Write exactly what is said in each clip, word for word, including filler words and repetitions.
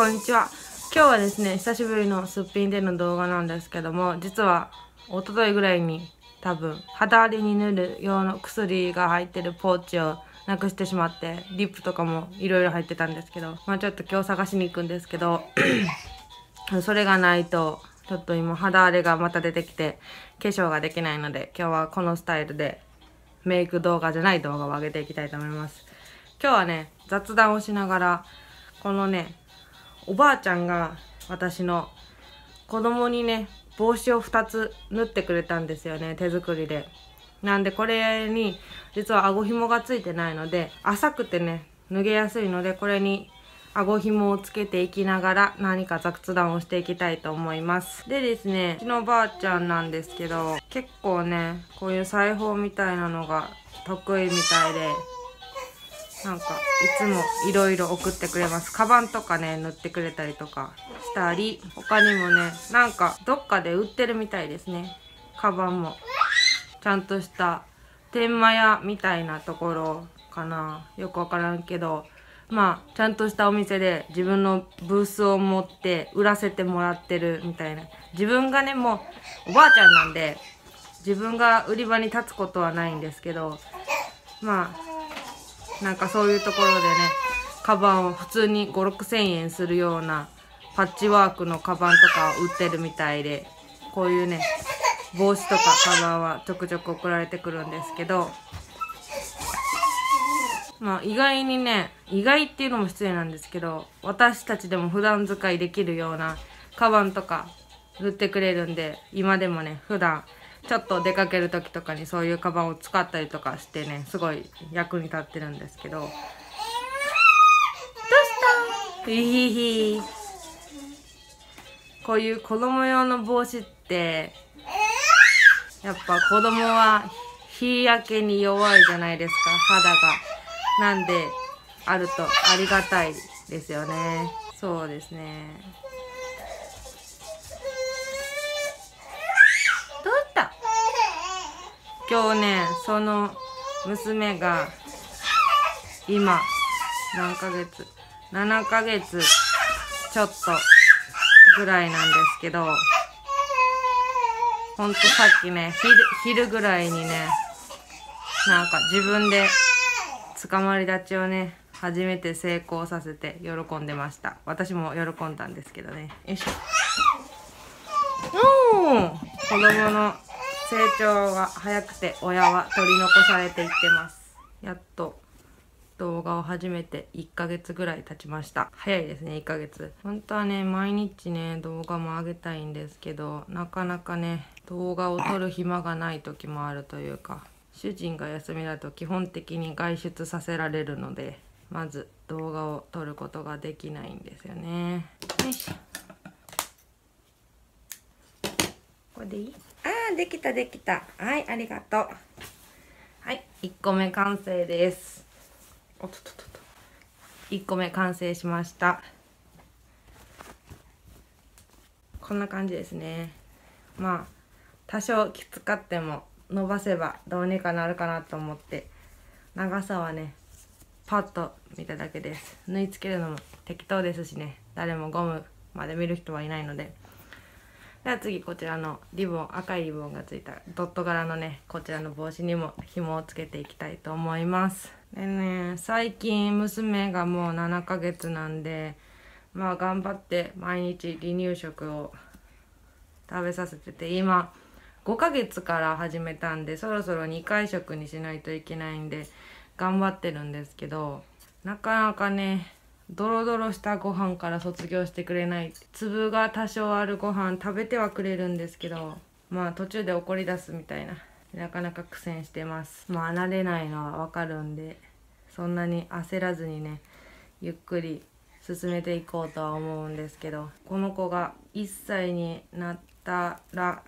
こんにちは。今日はですね、久しぶりのすっぴんでの動画なんですけども、実は一昨日ぐらいに多分肌荒れに塗る用の薬が入ってるポーチをなくしてしまって、リップとかもいろいろ入ってたんですけど、まあちょっと今日探しに行くんですけどそれがないとちょっと今肌荒れがまた出てきて化粧ができないので、今日はこのスタイルでメイク動画じゃない動画を上げていきたいと思います。今日はね、雑談をしながら、このね、おばあちゃんが私の子供にね、帽子をふたつ縫ってくれたんですよね、手作りで。なんでこれに実は顎ひもがついてないので、浅くてね、脱げやすいので、これに顎ひもをつけていきながら何か雑談をしていきたいと思います。でですね、うちのおばあちゃんなんですけど、結構ね、こういう裁縫みたいなのが得意みたいで、なんかいつもいろいろ送ってくれます。カバンとかね、塗ってくれたりとかしたり、他にもね、なんかどっかで売ってるみたいですね。カバンもちゃんとした天満屋みたいなところかな、よくわからんけど、まあちゃんとしたお店で自分のブースを持って売らせてもらってるみたいな。自分がね、もうおばあちゃんなんで自分が売り場に立つことはないんですけど、まあなんかそういうところでね、カバンを普通にご、ろくせんえんするようなパッチワークのカバンとか売ってるみたいで、こういうね、帽子とかカバンはちょくちょく送られてくるんですけど、まあ意外にね、意外っていうのも失礼なんですけど、私たちでも普段使いできるようなカバンとか売ってくれるんで、今でもね、普段ちょっと出かける時とかにそういうカバンを使ったりとかしてね、すごい役に立ってるんですけど。どうした？ヒヒヒ。こういう子供用の帽子ってやっぱ子供は日焼けに弱いじゃないですか、肌が。なんであるとありがたいですよね。そうですね。どうした？今日ね、その娘が今何ヶ月、ななかげつちょっとぐらいなんですけど、ほんとさっきね、昼、昼ぐらいにね、なんか自分で捕まり立ちをね、初めて成功させて喜んでました。私も喜んだんですけどね。よいしょ。おー、子供の成長が早くて親は取り残されていってます。やっと動画を始めていっかげつぐらい経ちました。早いですね、いっかげつ。本当はね、毎日ね、動画も上げたいんですけど、なかなかね、動画を撮る暇がない時もあるというか、主人が休みだと基本的に外出させられるので、まず動画を撮ることができないんですよね。よいしょ。これでいい？あー、できたできた。はい、ありがとう。はい、いっこめ完成です。おっとっとっと。いっこめ完成しました。こんな感じですね。まあ多少きつかっても伸ばせばどうにかなるかなと思って、長さはねパッと見ただけです。縫い付けるのも適当ですしね、誰もゴムまで見る人はいないので。では次、こちらのリボン、赤いリボンがついたドット柄のね、こちらの帽子にも紐をつけていきたいと思います。でね、最近娘がもうななかげつなんで、まあ頑張って毎日離乳食を食べさせてて、今ごかげつから始めたんで、そろそろにかい食にしないといけないんで頑張ってるんですけど、なかなかね、ドロドロしたご飯から卒業してくれない。粒が多少あるご飯食べてはくれるんですけど、まあ途中で怒り出すみたいな、なかなか苦戦してます。まあ慣れないのはわかるんで、そんなに焦らずにね、ゆっくり進めていこうとは思うんですけど、この子がいっさいになったら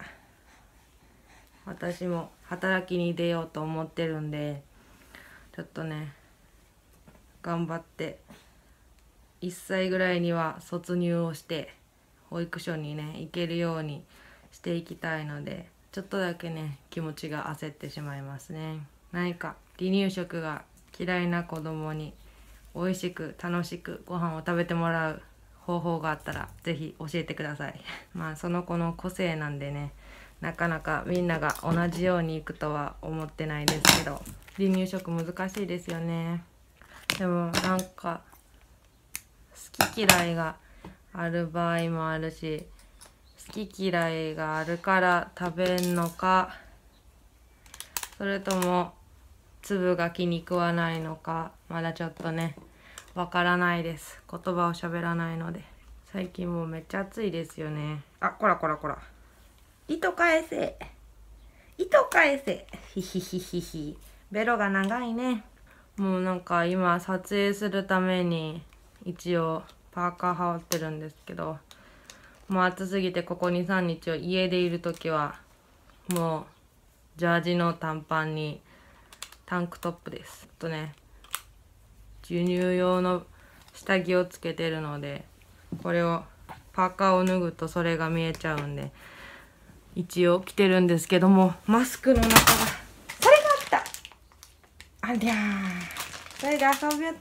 私も働きに出ようと思ってるんで、ちょっとね頑張っていっさいぐらいには卒入をして保育所にね行けるようにしていきたいので、ちょっとだけね気持ちが焦ってしまいますね。何か離乳食が嫌いな子供に美味しく楽しくご飯を食べてもらう方法があったら是非教えてください。まあその子の個性なんでね、なかなかみんなが同じようにいくとは思ってないですけど、離乳食難しいですよね。でもなんか好き嫌いがある場合もあるし、好き嫌いがあるから食べんのか、それとも粒が気に食わないのか、まだちょっとねわからないです。言葉を喋らないので。最近もうめっちゃ暑いですよね。あ、こらこらこら、糸返せ、糸返せ、ひひひひひ。ベロが長いね。もうなんか今撮影するために一応パーカー羽織ってるんですけど、もう暑すぎてここにさんにちを家でいる時はもうジャージの短パンにタンクトップです。とね、授乳用の下着をつけてるので、これをパーカーを脱ぐとそれが見えちゃうんで一応着てるんですけども、マスクの中がそれがあった、ありゃー、それで遊びやって。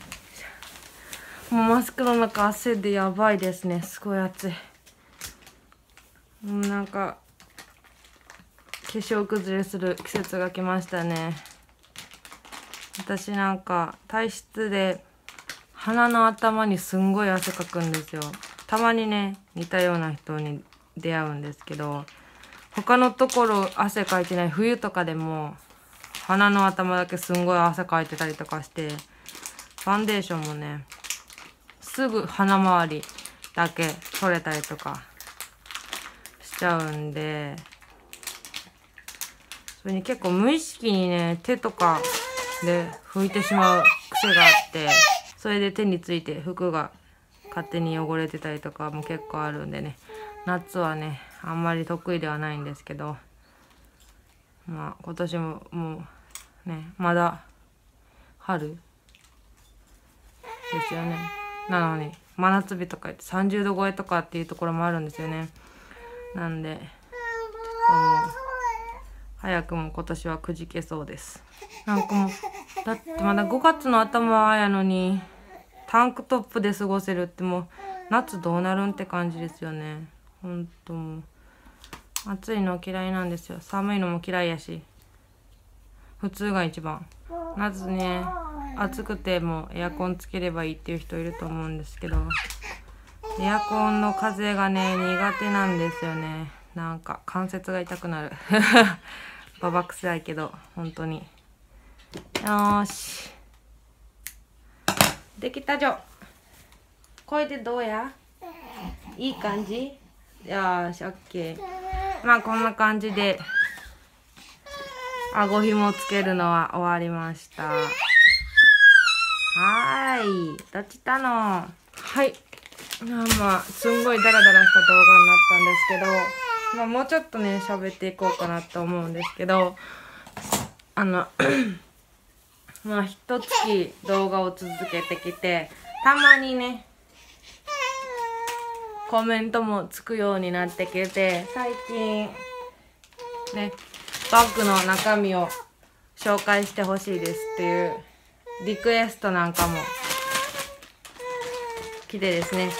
もうマスクの中汗でやばいですね。すごい暑い。もうなんか化粧崩れする季節が来ましたね。私なんか体質で鼻の頭にすんごい汗かくんですよ。たまにね似たような人に出会うんですけど、他のところ汗かいてない冬とかでも鼻の頭だけすんごい汗かいてたりとかして、ファンデーションもねすぐ鼻周りだけ取れたりとかしちゃうんで、それに結構無意識にね手とかで拭いてしまう癖があって、それで手について服が勝手に汚れてたりとかも結構あるんでね、夏はねあんまり得意ではないんですけど、まあ今年ももうねまだ春ですよね。なのに真夏日とか言ってさんじゅうど超えとかっていうところもあるんですよね。なんでちょっともう早くも今年はくじけそうです。なんかもうだってまだごがつの頭やのにタンクトップで過ごせるって、もう夏どうなるんって感じですよね。ほんともう暑いの嫌いなんですよ。寒いのも嫌いやし、普通が一番。夏ね暑くてもエアコンつければいいっていう人いると思うんですけど、エアコンの風がね苦手なんですよね。なんか関節が痛くなるババ臭いけど本当に。よーしできたじょ。これでどうや、いい感じ。よーし OK。 まあこんな感じで顎ひもつけるのは終わりました。はーい、どっちたの。はい、まあすんごいダラダラした動画になったんですけど、まあ、もうちょっとね喋っていこうかなと思うんですけど、あのまあ一月動画を続けてきて、たまにねコメントもつくようになってきて、最近ねバッグの中身を紹介してほしいですっていうリクエストなんかも来てですね、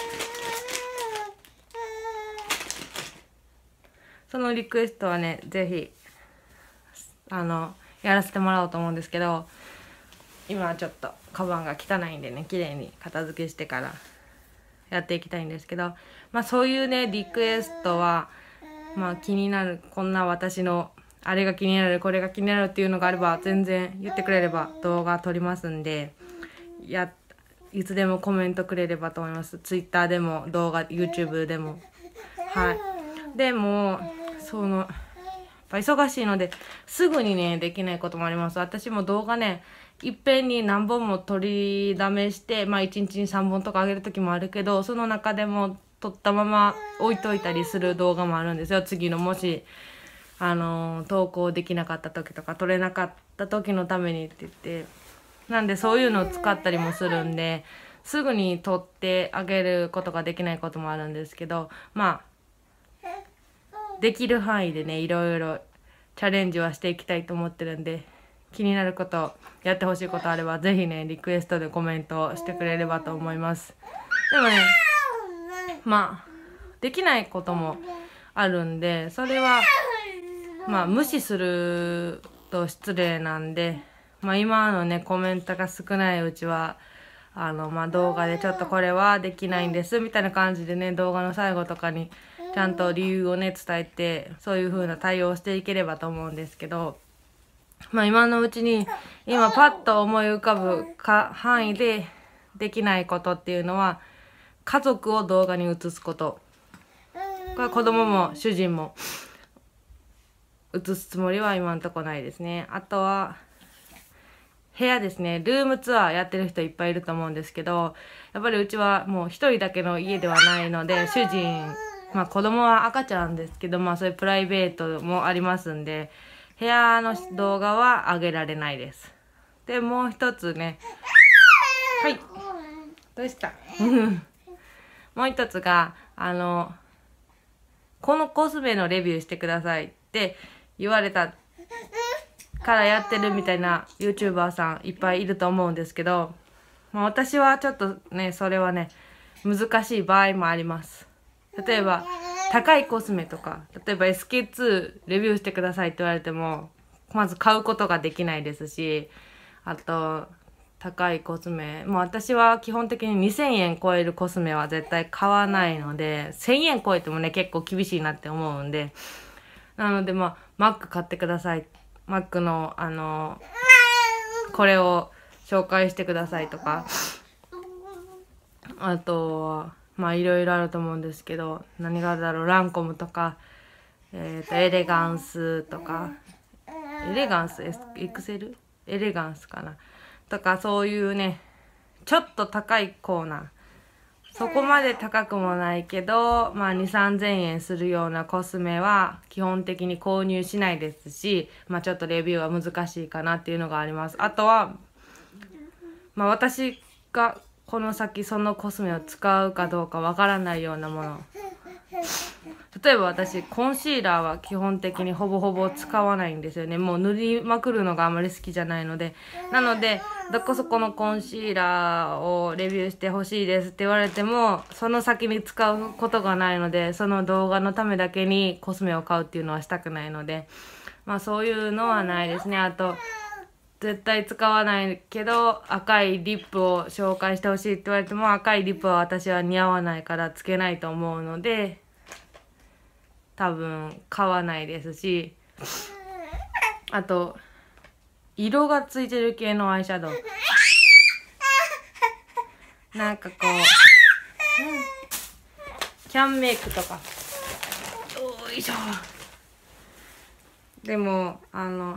そのリクエストはねぜひあのやらせてもらおうと思うんですけど、今はちょっとカバンが汚いんでね綺麗に片付けしてからやっていきたいんですけど、まあそういうねリクエストはまあ気になる、こんな私のあれが気になるこれが気になるっていうのがあれば全然言ってくれれば動画撮りますんで、やいつでもコメントくれればと思います。ツイッターでも動画 YouTube でも。はい。でもそのやっぱ忙しいのですぐにねできないこともあります。私も動画ねいっぺんに何本も取りだめして、まあいちにちにさんぼんとか上げる時もあるけど、その中でも撮ったまま置いといたりする動画もあるんですよ。次のもしあのー、投稿できなかった時とか撮れなかった時のためにって言って、なんでそういうのを使ったりもするんで、すぐに撮ってあげることができないこともあるんですけど、まあできる範囲でねいろいろチャレンジはしていきたいと思ってるんで、気になることやってほしいことあればぜひねリクエストでコメントしてくれればと思います。 でもね、まあできないこともあるんで、それはまあ無視すると失礼なんで、まあ今のねコメントが少ないうちはあのまあ動画でちょっとこれはできないんですみたいな感じでね、動画の最後とかにちゃんと理由をね伝えて、そういう風な対応をしていければと思うんですけど、まあ今のうちに今パッと思い浮かぶか範囲でできないことっていうのは、家族を動画に移すこと。これは子供も主人も移すつもりは今のとこないですね。あとは部屋ですね。ルームツアーやってる人いっぱいいると思うんですけど、やっぱりうちはもう一人だけの家ではないので、主人、まあ子供は赤ちゃんですけど、まあそういうプライベートもありますんで、部屋の動画は上げられないです。で、もう一つね、はい、どうしたもう一つが、あの、このコスメのレビューしてくださいって言われたからやってるみたいな YouTuber さんいっぱいいると思うんですけど、まあ、私はちょっとね、それはね、難しい場合もあります。例えば、高いコスメとか、例えば エスケーツー レビューしてくださいって言われても、まず買うことができないですし、あと、高いコスメ。もう私は基本的ににせんえん超えるコスメは絶対買わないので、せんえん超えてもね、結構厳しいなって思うんで、なのでまあ、マック買ってください。マックの、あの、これを紹介してくださいとか、あとは、まあいろいろあると思うんですけど、何があるだろう、ランコムとか、えっと、エレガンスとか、エレガンス、エクセルエレガンスかなとか、そういうね、ちょっと高いコーナー。そこまで高くもないけど、まあに、さんぜんえんするようなコスメは基本的に購入しないですし、まあちょっとレビューは難しいかなっていうのがあります。あとは、まあ私がこの先そのコスメを使うかどうかわからないようなもの。例えば私、コンシーラーは基本的にほぼほぼ使わないんですよね。もう塗りまくるのがあまり好きじゃないので。なので、どこそこのコンシーラーをレビューしてほしいですって言われても、その先に使うことがないので、その動画のためだけにコスメを買うっていうのはしたくないので、まあそういうのはないですね。あと、絶対使わないけど、赤いリップを紹介してほしいって言われても、赤いリップは私は似合わないからつけないと思うので、多分買わないですし、あと色がついてる系のアイシャドウ、なんかこう、うん、キャンメイクとか、よいしょ。でもあの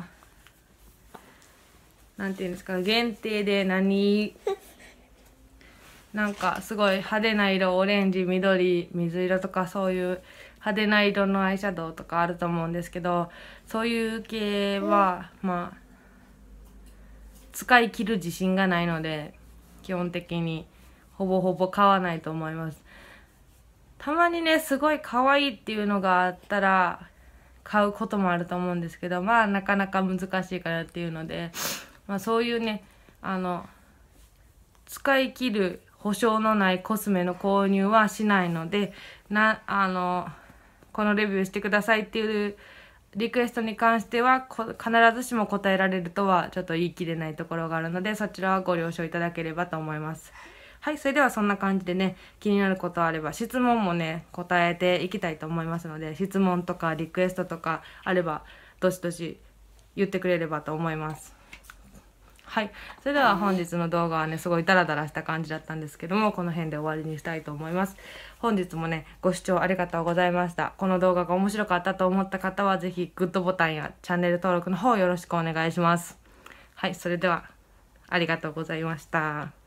なんていうんですか、限定で何なんかすごい派手な色、オレンジ、緑、水色とかそういう派手な色のアイシャドウとかあると思うんですけど、そういう系はまあ使い切る自信がないので、基本的にほぼほぼ買わないと思います。たまにね、すごい可愛いっていうのがあったら買うこともあると思うんですけど、まあなかなか難しいからっていうので、まあそういうね、あの使い切る保証のないコスメの購入はしないので、なあのこのレビューしてくださいっていうリクエストに関しては必ずしも答えられるとはちょっと言い切れないところがあるので、そちらはご了承いただければと思います。はい、それではそんな感じでね、気になることあれば質問もね答えていきたいと思いますので、質問とかリクエストとかあればどしどし言ってくれればと思います。はい、それでは本日の動画はねすごいダラダラした感じだったんですけども、この辺で終わりにしたいと思います。本日もねご視聴ありがとうございました。この動画が面白かったと思った方はぜひグッドボタンやチャンネル登録の方よろしくお願いします。はい、それではありがとうございました。